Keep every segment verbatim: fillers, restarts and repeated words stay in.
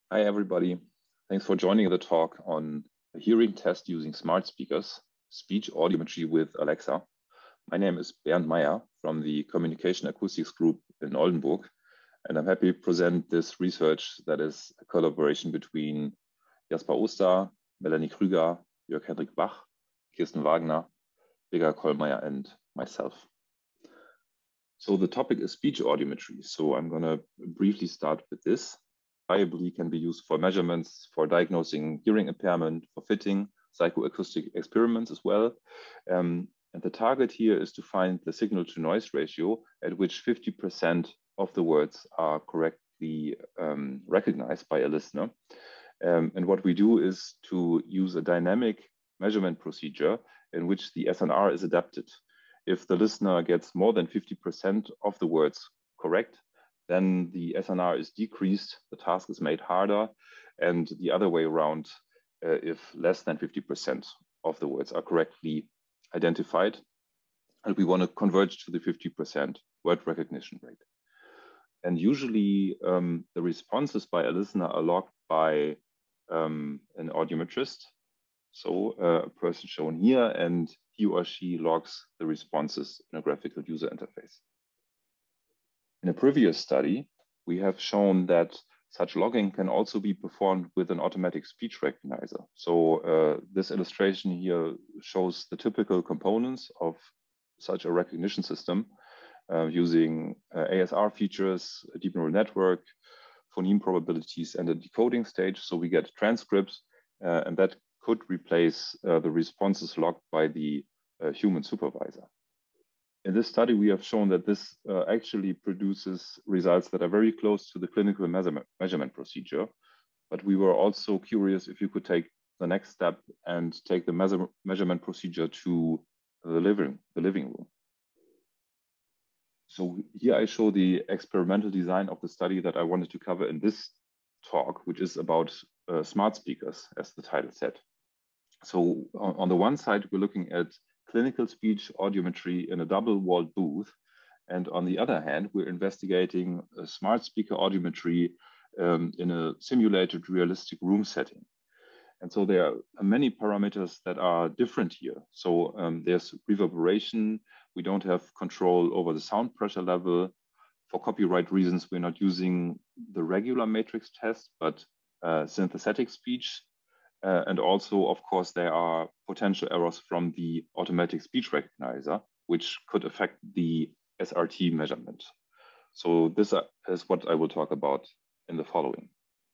Hi, everybody. Thanks for joining the talk on a hearing test using smart speakers, speech audiometry with Alexa. My name is Bernd Meyer from the Communication Acoustics Group in Oldenburg, and I'm happy to present this research that is a collaboration between Jasper Oster, Melanie Krüger, Jörg Hendrik Bach, Kirsten Wagner, Birger Kollmeier, and myself. So the topic is speech audiometry. So I'm going to briefly start with this. Reliably can be used for measurements, for diagnosing hearing impairment, for fitting, psychoacoustic experiments as well. Um, and the target here is to find the signal-to-noise ratio at which fifty percent of the words are correctly um, recognized by a listener. Um, and what we do is to use a dynamic measurement procedure in which the S N R is adapted. If the listener gets more than fifty percent of the words correct, then the S N R is decreased, the task is made harder, and the other way around, uh, if less than fifty percent of the words are correctly identified, and we want to converge to the fifty percent word recognition rate. And usually um, the responses by a listener are logged by um, an audiometrist, so uh, a person shown here, and he or she logs the responses in a graphical user interface. In a previous study, we have shown that such logging can also be performed with an automatic speech recognizer. So uh, this illustration here shows the typical components of such a recognition system uh, using uh, A S R features, a deep neural network, phoneme probabilities, and a decoding stage. So we get transcripts, uh, and that could replace uh, the responses logged by the uh, human supervisor. In this study, we have shown that this uh, actually produces results that are very close to the clinical measurement, measurement procedure. But we were also curious if you could take the next step and take the measure, measurement procedure to the living, the living room. So here I show the experimental design of the study that I wanted to cover in this talk, which is about uh, smart speakers, as the title said. So on, on the one side, we're looking at clinical speech audiometry in a double-walled booth. And on the other hand, we're investigating a smart speaker audiometry um, in a simulated realistic room setting. And so there are many parameters that are different here. So um, there's reverberation. We don't have control over the sound pressure level. For copyright reasons, we're not using the regular matrix test, but uh, synthetic speech. Uh, and also, of course, there are potential errors from the automatic speech recognizer, which could affect the S R T measurement. So this is what I will talk about in the following.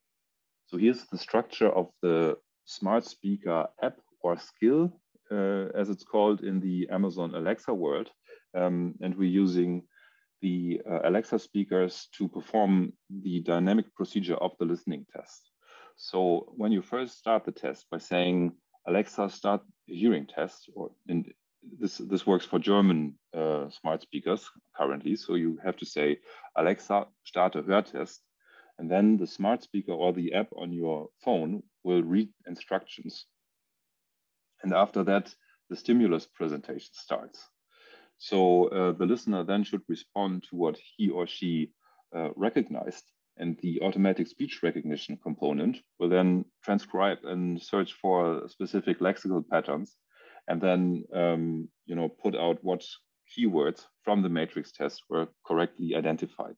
So here's the structure of the smart speaker app or skill, uh, as it's called in the Amazon Alexa world. Um, and we're using the uh, Alexa speakers to perform the dynamic procedure of the listening test. So when you first start the test by saying, Alexa, start a hearing test, or in, this, this works for German uh, smart speakers currently. So you have to say, Alexa, starte Hörtest. And then the smart speaker or the app on your phone will read instructions. And after that, the stimulus presentation starts. So uh, the listener then should respond to what he or she uh, recognized, and the automatic speech recognition component will then transcribe and search for specific lexical patterns, and then um, you know, put out what keywords from the matrix test were correctly identified.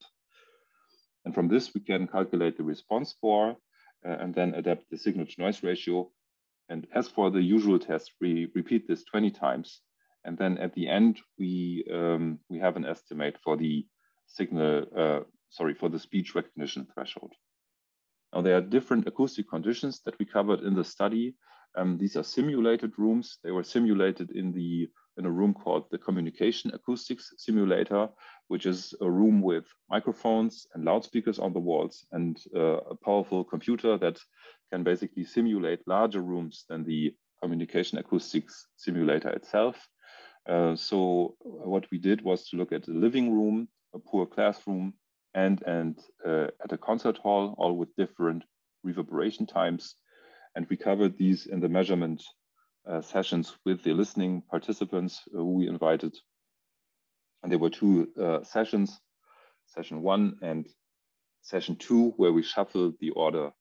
And from this, we can calculate the response score uh, and then adapt the signal-to-noise ratio. And as for the usual test, we repeat this twenty times. And then at the end, we um, we have an estimate for the signal, uh, sorry, for the speech recognition threshold. Now, there are different acoustic conditions that we covered in the study. Um, these are simulated rooms. They were simulated in the in a room called the Communication Acoustics Simulator, which is a room with microphones and loudspeakers on the walls and uh, a powerful computer that can basically simulate larger rooms than the Communication Acoustics Simulator itself. Uh, so what we did was to look at the living room, a poor classroom, and, and uh, at a concert hall, all with different reverberation times. And we covered these in the measurement uh, sessions with the listening participants who we invited. And there were two uh, sessions, session one and session two, where we shuffled the order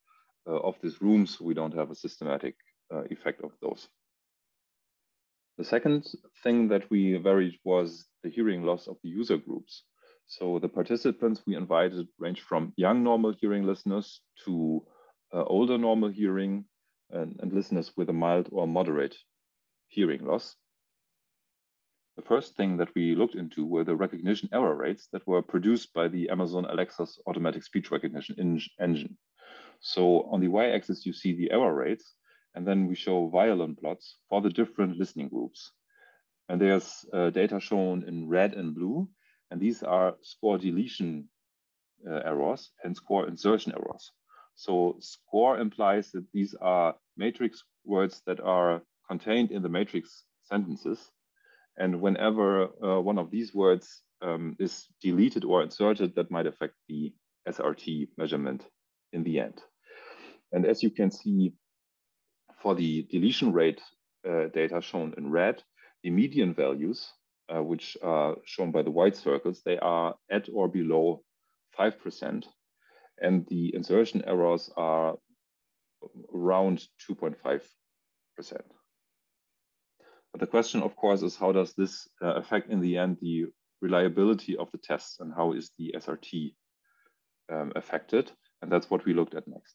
uh, of this room, so we don't have a systematic uh, effect of those. The second thing that we varied was the hearing loss of the user groups. So the participants we invited ranged from young normal hearing listeners to uh, older normal hearing and, and listeners with a mild or moderate hearing loss. The first thing that we looked into were the recognition error rates that were produced by the Amazon Alexa's automatic speech recognition engine. So on the y-axis, you see the error rates, and then we show violin plots for the different listening groups. And there's uh, data shown in red and blue, and these are score deletion uh, errors and score insertion errors. So score implies that these are matrix words that are contained in the matrix sentences. And whenever uh, one of these words um, is deleted or inserted, that might affect the S R T measurement in the end. And as you can see, for the deletion rate uh, data shown in red, the median values, uh, which are shown by the white circles, they are at or below five percent. And the insertion errors are around two point five percent. But the question, of course, is how does this uh, affect in the end the reliability of the tests, and how is the S R T um, affected? And that's what we looked at next.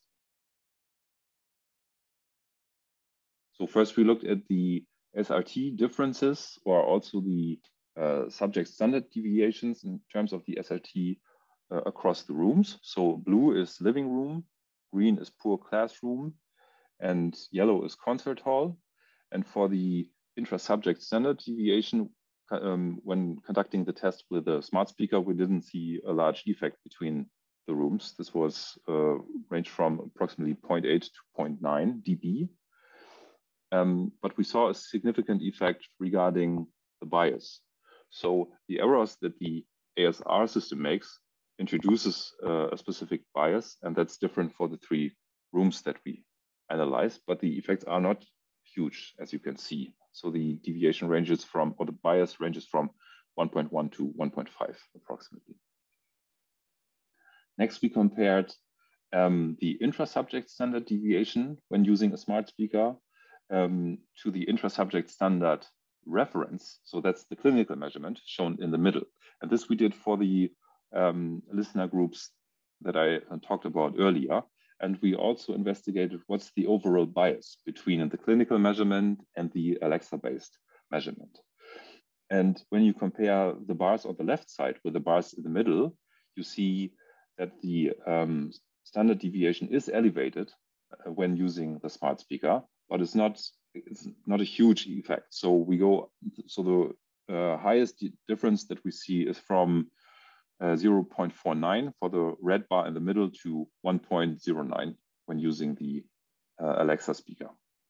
So first we looked at the S R T differences, or also the uh, subject standard deviations in terms of the S R T uh, across the rooms. So blue is living room, green is poor classroom, and yellow is concert hall. And for the intra-subject standard deviation, um, when conducting the test with a smart speaker, we didn't see a large effect between the rooms. This was uh, ranged from approximately zero point eight to zero point nine dB. Um, but we saw a significant effect regarding the bias. So the errors that the A S R system makes introduces uh, a specific bias, and that's different for the three rooms that we analyze, but the effects are not huge, as you can see. So the deviation ranges from, or the bias ranges from one point one to one point five approximately. Next, we compared um, the intra-subject standard deviation when using a smart speaker um, to the intra-subject standard reference. So that's the clinical measurement shown in the middle. And this we did for the um, listener groups that I uh, talked about earlier. And we also investigated what's the overall bias between the clinical measurement and the Alexa-based measurement. And when you compare the bars on the left side with the bars in the middle, you see that the um, standard deviation is elevated uh, when using the smart speaker, but it's not, it's not a huge effect. So we go, so the uh, highest difference that we see is from Uh, zero point four nine for the red bar in the middle to one point zero nine when using the uh, Alexa speaker.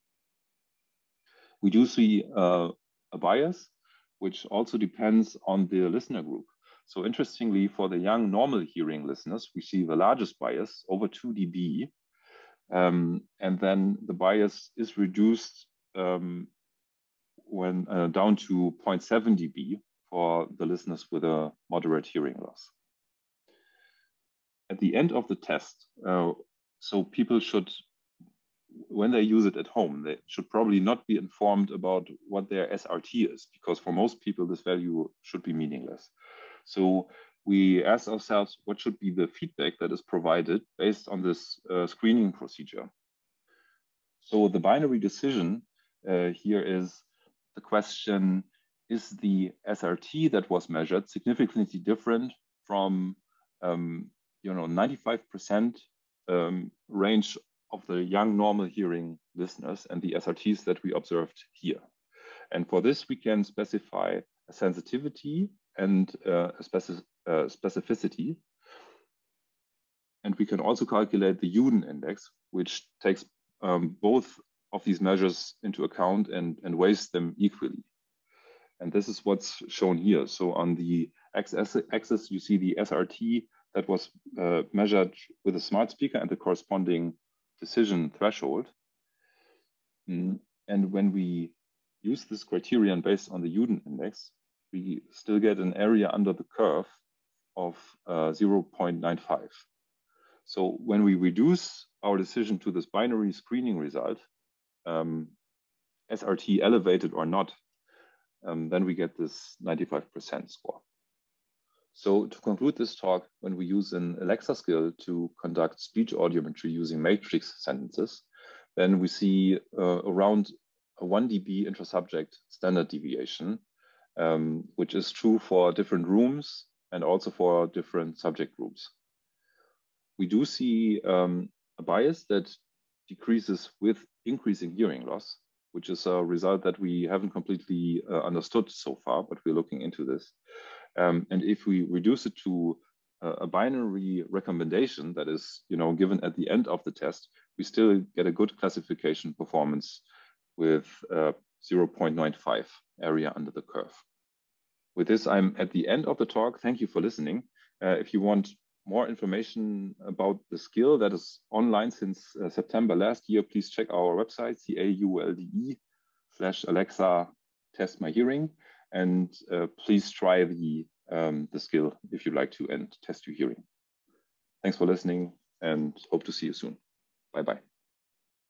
We do see uh, a bias, which also depends on the listener group. So interestingly, for the young normal hearing listeners, we see the largest bias, over two dB. Um, and then the bias is reduced um, when uh, down to zero point seven dB for the listeners with a moderate hearing loss. At the end of the test, uh, so people should, when they use it at home, they should probably not be informed about what their S R T is, because for most people, this value should be meaningless. So we asked ourselves, what should be the feedback that is provided based on this uh, screening procedure? So the binary decision uh, here is the question, is the S R T that was measured significantly different from um, you know, ninety-five percent um, range of the young normal hearing listeners and the S R Ts that we observed here. And for this, we can specify a sensitivity and uh, a speci uh, specificity. And we can also calculate the Uden index, which takes um, both of these measures into account and, and weighs them equally. And this is what's shown here. So on the x-axis, you see the S R T that was uh, measured with a smart speaker and the corresponding decision threshold. Mm. And when we use this criterion based on the Uden index, we still get an area under the curve of uh, zero point nine five. So when we reduce our decision to this binary screening result, um, S R T elevated or not, um, then we get this ninety-five percent score. So to conclude this talk, when we use an Alexa skill to conduct speech audiometry using matrix sentences, then we see uh, around a one D B intra-subject standard deviation, um, which is true for different rooms and also for different subject groups. We do see um, a bias that decreases with increasing hearing loss, which is a result that we haven't completely uh, understood so far, but we're looking into this. Um, and if we reduce it to uh, a binary recommendation that is, you know, given at the end of the test, we still get a good classification performance with uh, zero point nine five area under the curve. With this, I'm at the end of the talk. Thank you for listening. Uh, if you want more information about the skill that is online since uh, September last year, please check our website, C A U L D E slash Alexa test my hearing. And uh, please try the, um, the skill if you'd like to and test your hearing. Thanks for listening and hope to see you soon. Bye-bye.